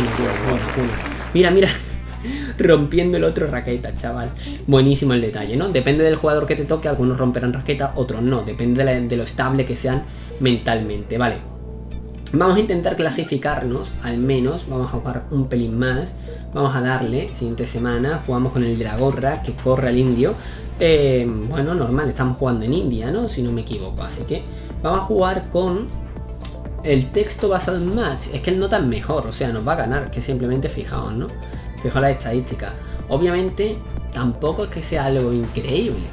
[SPEAKER 1] Mira. Rompiendo el otro raqueta, chaval. Buenísimo el detalle, ¿no? Depende del jugador que te toque. Algunos romperán raqueta, otros no. Depende de lo estable que sean mentalmente, ¿vale? Vamos a intentar clasificarnos, al menos. Vamos a jugar un pelín más. Vamos a darle, siguiente semana, jugamos con el de la gorra, que corre al indio. Bueno, normal, estamos jugando en India, ¿no? Si no me equivoco, así que vamos a jugar con el texto basado en match. Es que el nota es mejor, o sea, nos va a ganar, que simplemente fijaos, ¿no? Fijaos las estadísticas. Obviamente, tampoco es que sea algo increíble.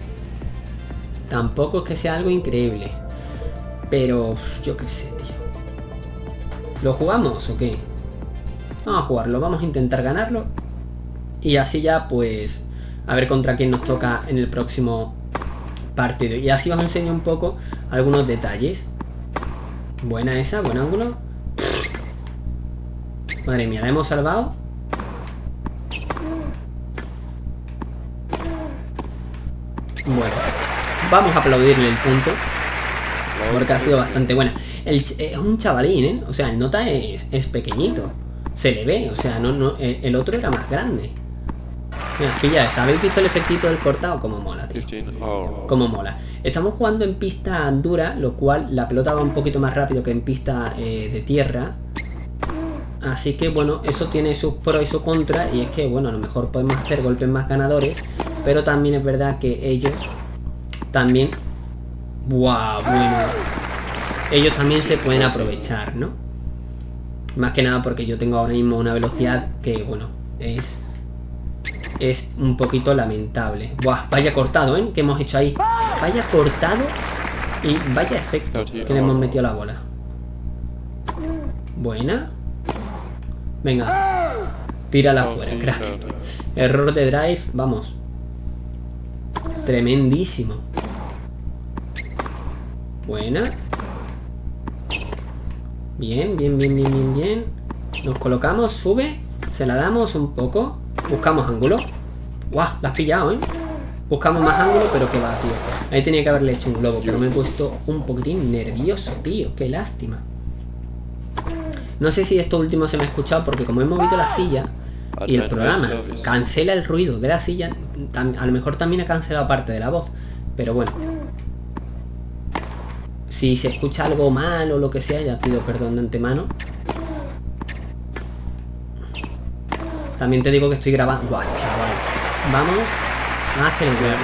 [SPEAKER 1] Pero, yo qué sé, tío. ¿Lo jugamos o qué? Vamos a jugarlo, vamos a intentar ganarlo. Y así ya pues a ver contra quién nos toca en el próximo partido. Y así os enseño un poco algunos detalles. Buena esa, buen ángulo. Madre mía, la hemos salvado. Bueno, vamos a aplaudirle el punto, porque ha sido bastante buena. Es un chavalín, ¿eh? O sea, el nota es pequeñito. Se le ve, o sea, el otro era más grande. Mira, pilla esa. ¿Habéis visto el efectito del cortado? Como mola, tío. Como mola. Estamos jugando en pista dura, lo cual la pelota va un poquito más rápido que en pista de tierra. Así que, bueno, eso tiene sus pros y sus contras. Y es que, bueno, a lo mejor podemos hacer golpes más ganadores. Pero también es verdad que ellos también... ¡Wow! Bueno. Ellos también se pueden aprovechar, ¿no? Más que nada porque yo tengo ahora mismo una velocidad que, bueno, es un poquito lamentable. Buah, vaya cortado, ¿eh? Que hemos hecho ahí. Vaya cortado y vaya efecto que le hemos metido a la bola. Buena. Venga. Tírala fuera, crack. Error de drive, vamos. Tremendísimo. Buena. Bien, bien, bien, bien, bien, bien. Nos colocamos, sube. Se la damos un poco. Buscamos ángulo. ¡Guau! La has pillado, ¿eh? Buscamos más ángulo, pero que va, tío. Ahí tenía que haberle hecho un globo, pero me he puesto un poquitín nervioso, tío. Qué lástima. No sé si esto último se me ha escuchado, porque como he movido la silla y el programa cancela el ruido de la silla, a lo mejor también ha cancelado parte de la voz. Pero bueno. Si se escucha algo mal o lo que sea, ya pido perdón de antemano. También te digo que estoy grabando. ¡Guau, chaval! Vamos a acelerar.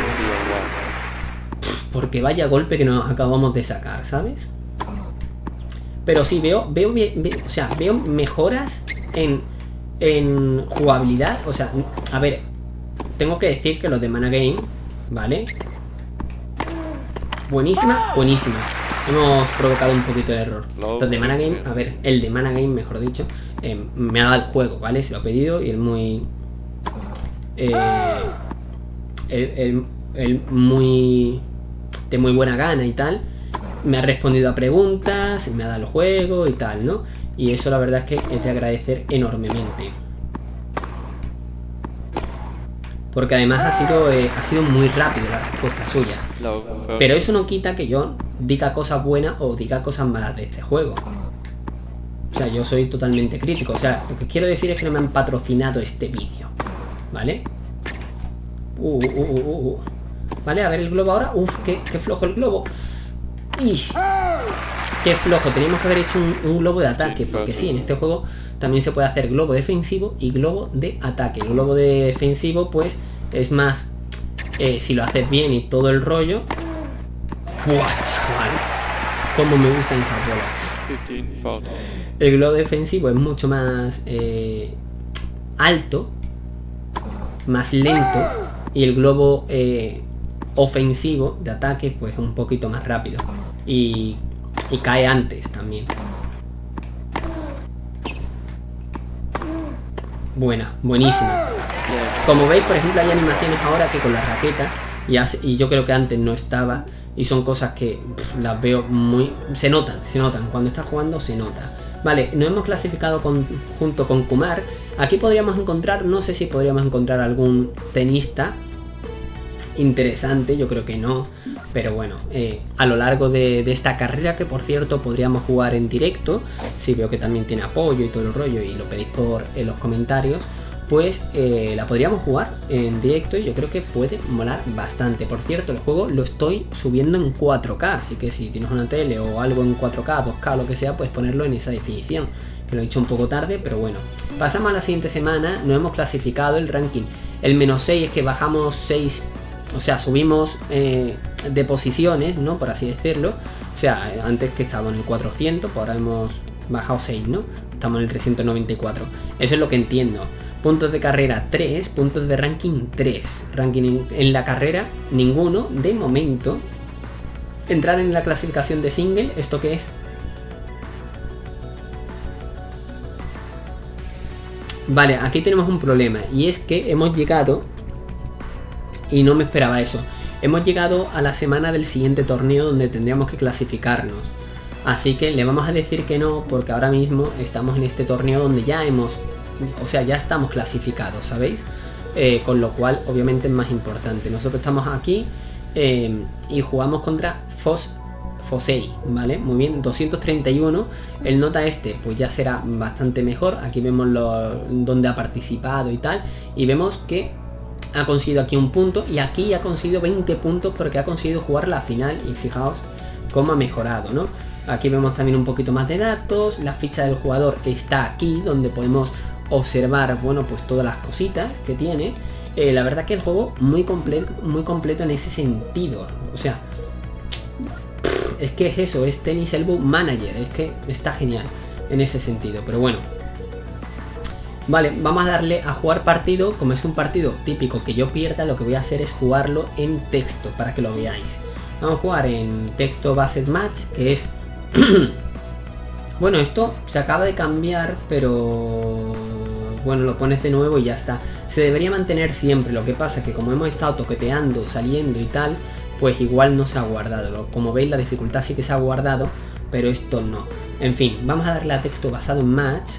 [SPEAKER 1] Porque vaya golpe que nos acabamos de sacar, ¿sabes? Pero sí, veo bien, o sea, veo mejoras en jugabilidad. O sea, a ver, tengo que decir que los de Mana Game, ¿vale? Buenísima, buenísima. Hemos provocado un poquito de error. Los de Mana Game, a ver, el de Mana Game, mejor dicho, me ha dado el juego, ¿vale? Se lo he pedido y el muy... el muy... de muy buena gana y tal. Me ha respondido a preguntas, me ha dado el juego y tal, ¿no? Y eso la verdad es que es de agradecer enormemente. Porque además ha sido muy rápido la respuesta suya. Pero eso no quita que yo diga cosas buenas o diga cosas malas de este juego. O sea, yo soy totalmente crítico. O sea, lo que quiero decir es que no me han patrocinado este vídeo, ¿vale? Vale, a ver el globo ahora. Uf, qué flojo el globo. ¡Ih! Qué flojo. Teníamos que haber hecho un globo de ataque. Porque sí, en este juego también se puede hacer globo defensivo y globo de ataque. El globo defensivo pues es más... si lo haces bien y todo el rollo... ¡Buah, chaval! Cómo me gustan esas bolas. El globo defensivo es mucho más alto, más lento, y el globo ofensivo de ataque pues un poquito más rápido y cae antes también. Buenísima. Como veis, por ejemplo, hay animaciones ahora que con la raqueta y yo creo que antes no estaba, y son cosas que las veo muy... se notan, cuando estás jugando se nota. Vale, nos hemos clasificado junto con Kumar. Aquí podríamos encontrar, no sé si podríamos encontrar algún tenista interesante, yo creo que no, pero bueno, a lo largo de esta carrera, que por cierto podríamos jugar en directo, si veo que también tiene apoyo y todo el rollo y lo pedís en los comentarios, pues la podríamos jugar en directo y yo creo que puede molar bastante. Por cierto, el juego lo estoy subiendo en 4K, así que si tienes una tele o algo en 4K, 2K, lo que sea, puedes ponerlo en esa definición, que lo he hecho un poco tarde, pero bueno. Pasamos a la siguiente semana, no hemos clasificado el ranking. El -6 es que bajamos 6, o sea, subimos de posiciones, ¿no? Por así decirlo. O sea, antes que estaba en el 400, pues ahora hemos bajado 6, ¿no? Estamos en el 394. Eso es lo que entiendo. Puntos de carrera 3, puntos de ranking 3. Ranking en la carrera ninguno, de momento. Entrar en la clasificación de single, ¿esto qué es? Vale, aquí tenemos un problema, y es que hemos llegado, y no me esperaba eso, hemos llegado a la semana del siguiente torneo donde tendríamos que clasificarnos. Así que le vamos a decir que no, porque ahora mismo estamos en este torneo donde ya ya estamos clasificados, ¿sabéis? Con lo cual obviamente es más importante. Nosotros estamos aquí y jugamos contra Fosei, ¿vale? Muy bien, 231. El nota pues ya será bastante mejor. Aquí vemos donde ha participado y tal, y vemos que ha conseguido aquí un punto, y aquí ha conseguido 20 puntos porque ha conseguido jugar la final, y fijaos cómo ha mejorado, ¿no? Aquí vemos también un poquito más de datos. La ficha del jugador está aquí, donde podemos observar, bueno, pues todas las cositas que tiene. La verdad que el juego muy completo en ese sentido. O sea, es que es eso, es Tennis Elbow Manager, es que está genial en ese sentido. Pero bueno, vale, vamos a darle a jugar partido. Como es un partido típico que yo pierda, lo que voy a hacer es jugarlo en texto para que lo veáis. Vamos a jugar en texto based match, que es bueno, esto se acaba de cambiar, pero bueno, lo pones de nuevo y ya está. Se debería mantener siempre, lo que pasa es que como hemos estado toqueteando, saliendo y tal, pues igual no se ha guardado. Como veis, la dificultad sí que se ha guardado, pero esto no. En fin, vamos a darle a texto basado en match.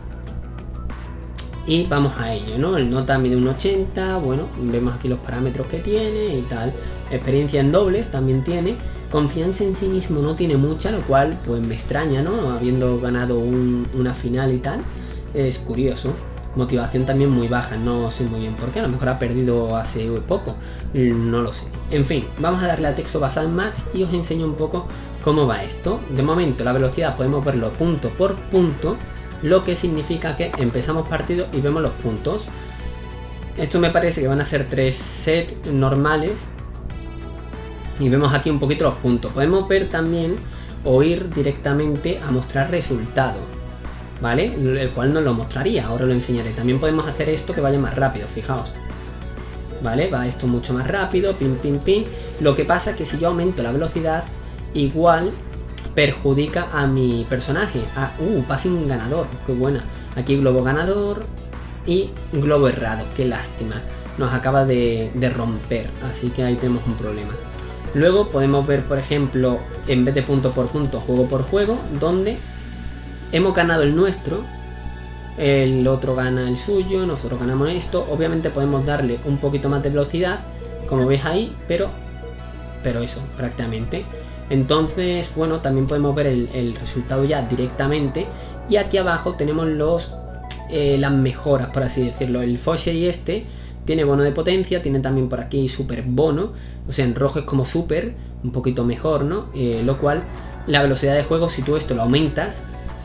[SPEAKER 1] Y vamos a ello, ¿no? El nota mide un 80, bueno, vemos aquí los parámetros que tiene y tal. Experiencia en dobles también tiene. Confianza en sí mismo no tiene mucha, lo cual pues me extraña, ¿no? Habiendo ganado una final y tal. Es curioso. Motivación también muy baja, no sé muy bien por qué. A lo mejor ha perdido hace poco, no lo sé. En fin, vamos a darle a texto basado en match y os enseño un poco cómo va esto. De momento la velocidad podemos verlo punto por punto, lo que significa que empezamos partido y vemos los puntos. Esto me parece que van a ser 3 sets normales y vemos aquí un poquito los puntos. Podemos ver también o ir directamente a mostrar resultado, ¿vale? El cual nos lo mostraría, ahora lo enseñaré. También podemos hacer esto que vaya más rápido, fijaos, ¿vale? Va esto mucho más rápido, pin, pin, pin. Lo que pasa es que si yo aumento la velocidad, igual perjudica a mi personaje. Passing ganador, qué buena. Aquí globo ganador y globo errado, qué lástima. Nos acaba de romper, así que ahí tenemos un problema. Luego podemos ver, por ejemplo, en vez de punto por punto, juego por juego, donde hemos ganado el nuestro, el otro gana el suyo, nosotros ganamos esto. Obviamente podemos darle un poquito más de velocidad, como veis ahí, pero eso, prácticamente. Entonces, bueno, también podemos ver el resultado ya directamente. Y aquí abajo tenemos las mejoras, por así decirlo. El Foshay este tiene bono de potencia, tiene también por aquí super bono. O sea, en rojo es como super, un poquito mejor, ¿no? Lo cual, la velocidad de juego, si tú esto lo aumentas,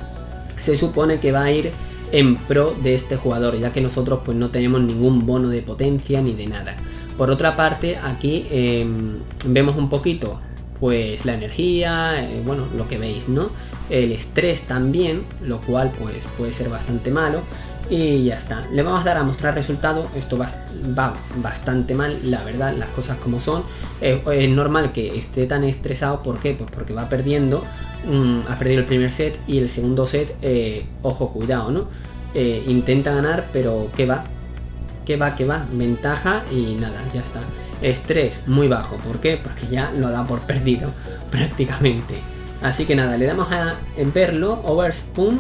[SPEAKER 1] se supone que va a ir en pro de este jugador, ya que nosotros pues no tenemos ningún bono de potencia ni de nada. Por otra parte, aquí vemos un poquito pues la energía, bueno, lo que veis, ¿no? El estrés también, lo cual pues puede ser bastante malo. Y ya está, le vamos a dar a mostrar resultado. Esto va bastante mal, la verdad, las cosas como son. Es normal que esté tan estresado. ¿Por qué? Pues porque va perdiendo. Ha perdido el primer set y el segundo set, ojo, cuidado, ¿no? Intenta ganar, pero ¿qué va? ¿Qué va? Ventaja y nada, ya está. Estrés muy bajo, ¿por qué? Porque ya lo da por perdido prácticamente. Así que nada, le damos a verlo, overspoon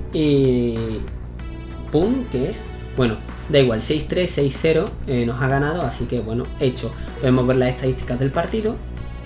[SPEAKER 1] y pum, que es, bueno, da igual, 6-3, 6-0, nos ha ganado, así que bueno, hecho. Podemos ver las estadísticas del partido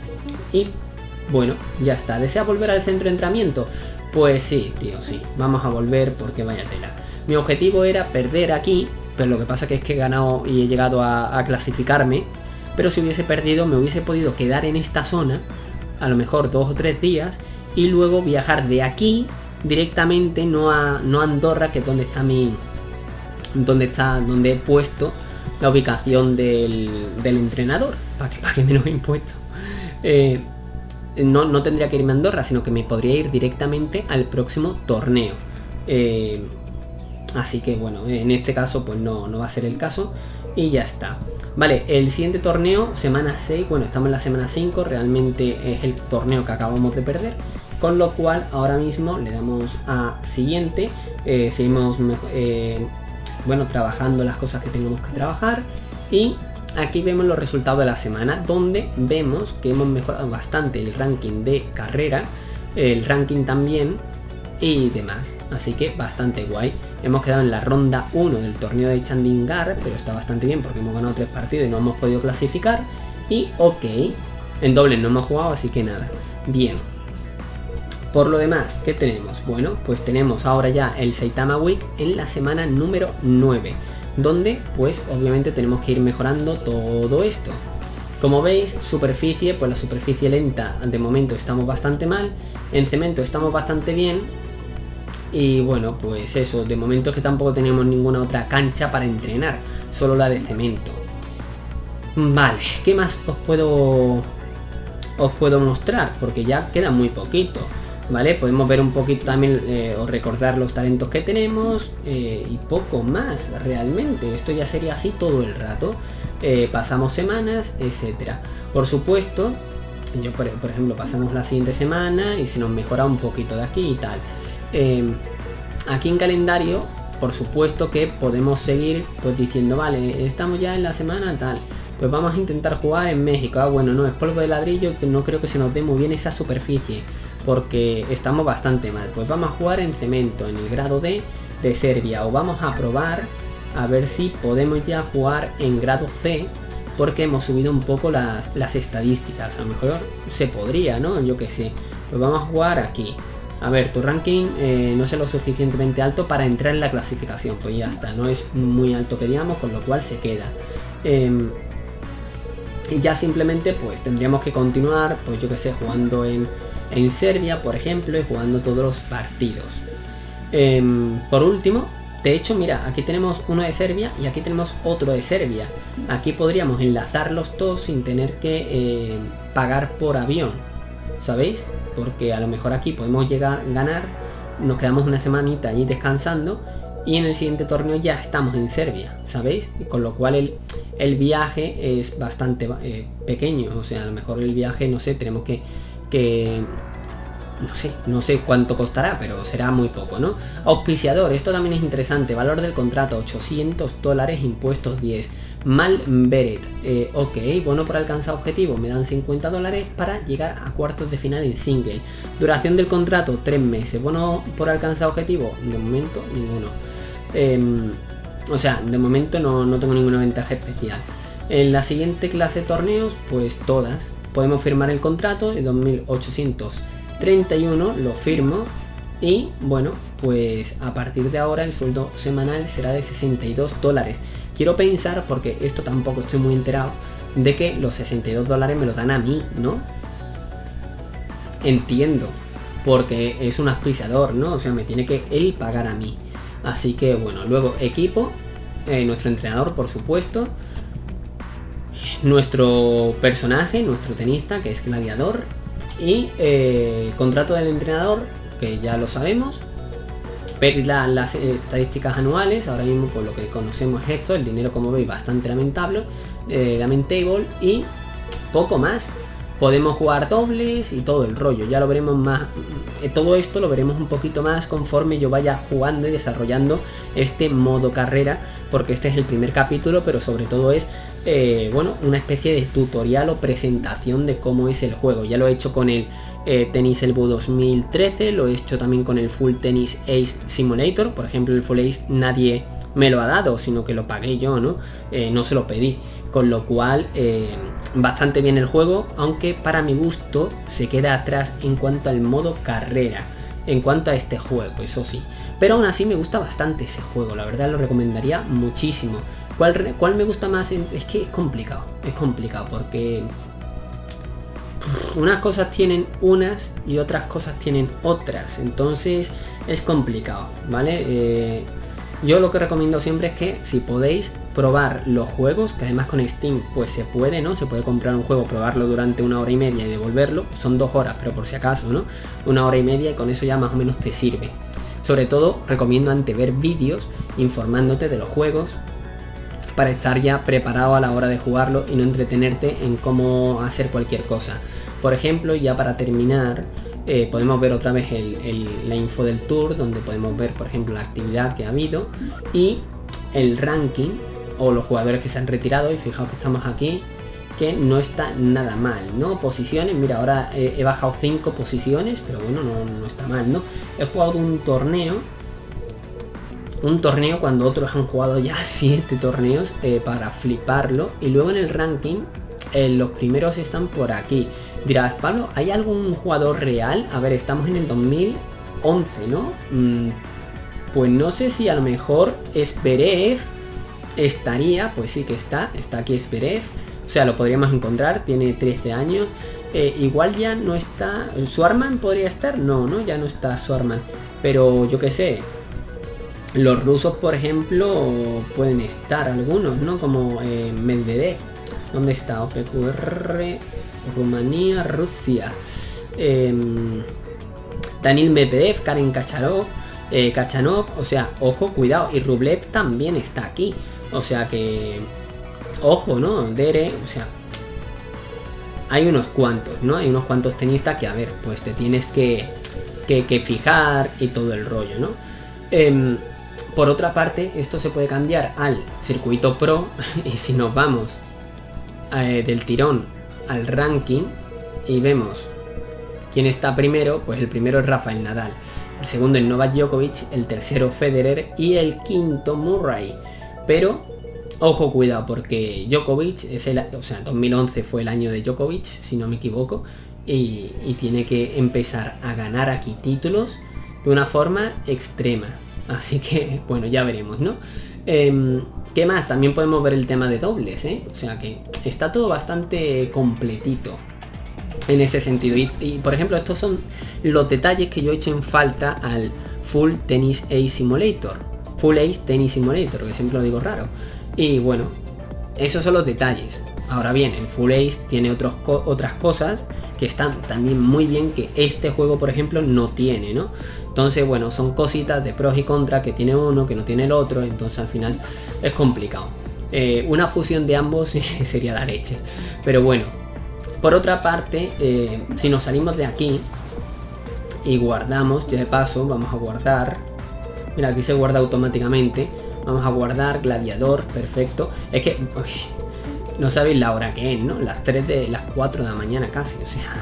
[SPEAKER 1] y bueno, ya está. ¿Desea volver al centro de entrenamiento? Pues sí, tío, sí, vamos a volver porque vaya tela. Mi objetivo era perder aquí, pero lo que pasa que es que he ganado y he llegado a clasificarme. Pero si hubiese perdido me hubiese podido quedar en esta zona, a lo mejor 2 o 3 días, y luego viajar de aquí directamente, no a Andorra, que es donde está donde he puesto la ubicación del entrenador, para que me lo he impuesto. No tendría que irme a Andorra, sino que me podría ir directamente al próximo torneo. Así que bueno, en este caso pues no va a ser el caso y ya está. Vale, el siguiente torneo, semana 6, bueno, estamos en la semana 5, realmente es el torneo que acabamos de perder, con lo cual ahora mismo le damos a siguiente. Seguimos bueno, trabajando las cosas que tengamos que trabajar y aquí vemos los resultados de la semana, donde vemos que hemos mejorado bastante el ranking de carrera, el ranking también y demás, así que bastante guay. Hemos quedado en la ronda 1 del torneo de Chandigarh, pero está bastante bien porque hemos ganado 3 partidos y no hemos podido clasificar. Y ok, en dobles no hemos jugado, así que nada, bien. Por lo demás, ¿qué tenemos? Bueno, pues tenemos ahora ya el Saitama Week en la semana número 9, donde pues obviamente tenemos que ir mejorando todo esto. Como veis, superficie, pues la superficie lenta de momento estamos bastante mal, en cemento estamos bastante bien. Y bueno, pues eso, de momento es que tampoco tenemos ninguna otra cancha para entrenar, solo la de cemento. Vale, ¿qué más os puedo mostrar? Porque ya queda muy poquito, ¿vale? Podemos ver un poquito también, o recordar los talentos que tenemos, y poco más realmente. Esto ya sería así todo el rato. Pasamos semanas, etcétera. Por supuesto, yo por ejemplo pasamos la siguiente semana y se nos mejora un poquito de aquí y tal. Aquí en calendario por supuesto que podemos seguir pues diciendo, vale, estamos ya en la semana tal, pues vamos a intentar jugar en México. Ah, bueno, no, es polvo de ladrillo, que no creo que se nos dé muy bien esa superficie, porque estamos bastante mal. Pues vamos a jugar en cemento, en el grado D de Serbia, o vamos a probar a ver si podemos ya jugar en grado C, porque hemos subido un poco las estadísticas. A lo mejor se podría, ¿no? Yo que sé. Pues vamos a jugar aquí. A ver, tu ranking no es lo suficientemente alto para entrar en la clasificación. Pues ya está, no es muy alto que digamos, con lo cual se queda. Y ya simplemente pues tendríamos que continuar, pues yo que sé, jugando en Serbia, por ejemplo, y jugando todos los partidos. Por último, de hecho, mira, aquí tenemos uno de Serbia y aquí tenemos otro de Serbia. Aquí podríamos enlazar los dos sin tener que pagar por avión, ¿sabéis? Porque a lo mejor aquí podemos llegar a ganar, nos quedamos una semanita allí descansando y en el siguiente torneo ya estamos en Serbia, ¿sabéis? Y con lo cual el viaje es bastante pequeño, o sea, a lo mejor el viaje, no sé, tenemos que no sé cuánto costará, pero será muy poco, ¿no? Auspiciador, esto también es interesante. Valor del contrato, $800, impuestos 10. Malberet, ok, bono por alcanzar objetivo, me dan $50 para llegar a cuartos de final en single. Duración del contrato, 3 meses. Bono por alcanzar objetivo, de momento ninguno. O sea, de momento no tengo ninguna ventaja especial. En la siguiente clase de torneos, pues todas. Podemos firmar el contrato de 2.831, lo firmo y bueno, pues a partir de ahora el sueldo semanal será de $62. Quiero pensar, porque esto tampoco estoy muy enterado, de que los $62 me lo dan a mí, ¿no? Entiendo, porque es un auspiciador, ¿no? O sea, me tiene que él pagar a mí. Así que bueno, luego equipo, nuestro entrenador, por supuesto, nuestro personaje, nuestro tenista, que es gladiador, y contrato del entrenador, que ya lo sabemos. Ver las estadísticas anuales, ahora mismo por lo que conocemos es esto, el dinero como veis bastante lamentable, y poco más. Podemos jugar dobles y todo el rollo, ya lo veremos más, todo esto lo veremos un poquito más conforme yo vaya jugando y desarrollando este modo carrera, porque este es el primer capítulo, pero sobre todo es bueno, una especie de tutorial o presentación de cómo es el juego. Ya lo he hecho con el Tennis Elbow 2013, lo he hecho también con el Full Tennis Ace Simulator. Por ejemplo, el Full Ace nadie me lo ha dado, sino que lo pagué yo, ¿no? No se lo pedí, con lo cual bastante bien el juego, aunque para mi gusto se queda atrás en cuanto al modo carrera, en cuanto a este juego, eso sí. Pero aún así me gusta bastante ese juego, la verdad lo recomendaría muchísimo. ¿Cuál me gusta más? Es que es complicado porque unas cosas tienen unas y otras cosas tienen otras, entonces es complicado, ¿vale? Yo lo que recomiendo siempre es que si podéis probar los juegos, que además con Steam pues se puede, ¿no? Se puede comprar un juego, probarlo durante 1 hora y media y devolverlo, son 2 horas, pero por si acaso, ¿no? 1 hora y media y con eso ya más o menos te sirve. Sobre todo recomiendo antes ver vídeos informándote de los juegos, para estar ya preparado a la hora de jugarlo y no entretenerte en cómo hacer cualquier cosa. Por ejemplo, ya para terminar, podemos ver otra vez la info del tour, donde podemos ver, por ejemplo, la actividad que ha habido y el ranking o los jugadores que se han retirado. Y fijaos que estamos aquí, que no está nada mal, ¿no? Posiciones, mira, ahora he bajado 5 posiciones, pero bueno, no está mal, ¿no? He jugado un torneo cuando otros han jugado ya 7 torneos, para fliparlo. Y luego en el ranking los primeros están por aquí. Dirás, Pablo, ¿hay algún jugador real? A ver, estamos en el 2011, ¿no? Pues no sé si a lo mejor Zverev estaría, pues sí que está aquí Zverev, o sea, lo podríamos encontrar, tiene 13 años. Igual ya no está, Schwarman podría estar, no, ya no está Schwarman, pero yo qué sé. Los rusos, por ejemplo, pueden estar algunos, ¿no? Como Medvedev. ¿Dónde está? OPQR, Rumanía, Rusia. Daniil Medvedev, Karen Kachanov, o sea, ojo, cuidado. Y Rublev también está aquí. O sea que, ojo, ¿no? Dere, o sea, hay unos cuantos, ¿no? Hay unos cuantos tenistas que, a ver, pues te tienes que fijar y todo el rollo, ¿no? Por otra parte, esto se puede cambiar al circuito pro y si nos vamos del tirón al ranking y vemos quién está primero, pues el primero es Rafael Nadal, el segundo es Novak Djokovic, el tercero Federer y el quinto Murray. Pero ojo, cuidado, porque Djokovic es 2011 fue el año de Djokovic, si no me equivoco, y tiene que empezar a ganar aquí títulos de una forma extrema. Así que, bueno, ya veremos, ¿no? ¿Qué más? También podemos ver el tema de dobles, ¿eh? O sea que está todo bastante completito en ese sentido. Y por ejemplo, estos son los detalles que yo he hecho en falta al Full Tennis Ace Simulator. Full Ace Tennis Simulator, que siempre lo digo raro. Y bueno, esos son los detalles. Ahora bien, el Full Ace tiene otras cosas que están también muy bien, que este juego, por ejemplo, no tiene, ¿no? Entonces, bueno, son cositas de pros y contras que tiene uno, que no tiene el otro, entonces al final es complicado. Una fusión de ambos sería la leche. Pero bueno, por otra parte, si nos salimos de aquí y guardamos, ya de paso, vamos a guardar. Mira, aquí se guarda automáticamente. Vamos a guardar gladiador, perfecto. Es que no sabéis la hora que es, ¿no? Las 4 de la mañana casi, o sea,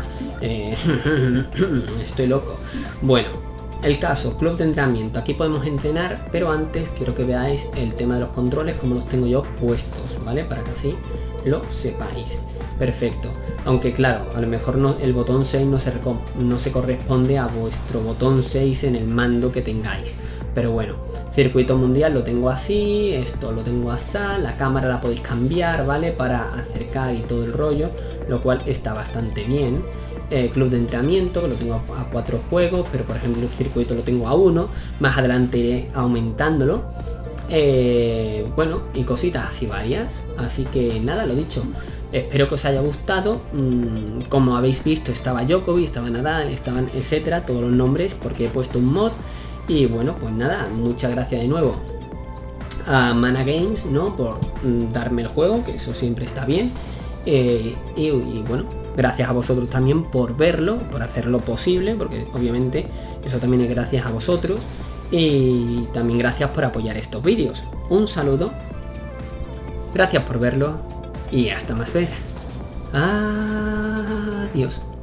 [SPEAKER 1] estoy loco. Bueno, el caso, club de entrenamiento. Aquí podemos entrenar, pero antes quiero que veáis el tema de los controles, como los tengo yo puestos, ¿vale? Para que así lo sepáis. Perfecto. Aunque claro, a lo mejor no, el botón 6 no se corresponde a vuestro botón 6 en el mando que tengáis. Pero bueno, circuito mundial lo tengo así, esto lo tengo así, la cámara la podéis cambiar, ¿vale? Para acercar y todo el rollo, lo cual está bastante bien. Club de entrenamiento, que lo tengo a 4 juegos, pero por ejemplo el circuito lo tengo a 1, más adelante iré aumentándolo. Bueno, y cositas así varias, así que nada, lo dicho. Espero que os haya gustado. Como habéis visto, estaba Djokovic, estaba Nadal, estaban etcétera, todos los nombres, porque he puesto un mod. Y bueno, pues nada, muchas gracias de nuevo a Mana Games, ¿no? Por darme el juego, que eso siempre está bien. Y bueno, gracias a vosotros también por verlo, por hacerlo posible, porque obviamente eso también es gracias a vosotros. Y también gracias por apoyar estos vídeos. Un saludo, gracias por verlo y hasta más ver. Adiós.